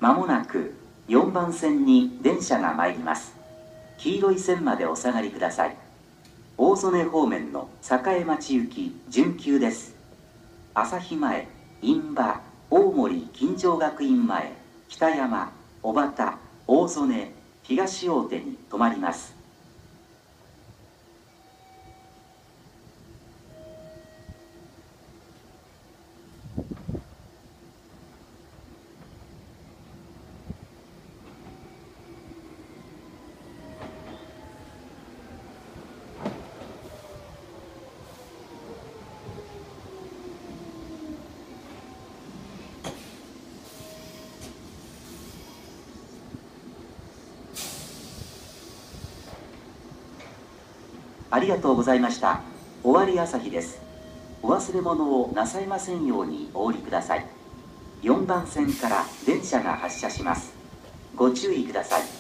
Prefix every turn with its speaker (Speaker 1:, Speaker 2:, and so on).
Speaker 1: まもなく4番線に電車が参ります。黄色い線までお下がりください。大曽根方面の栄町行き準急です。朝日前、印旛、大森金城学院前、北山、小畑、大曽根、東大手に停まります。ありがとうございました。終わり朝日です。お忘れ物をなさいませんようにお降りください。4番線から電車が発車します。ご注意ください。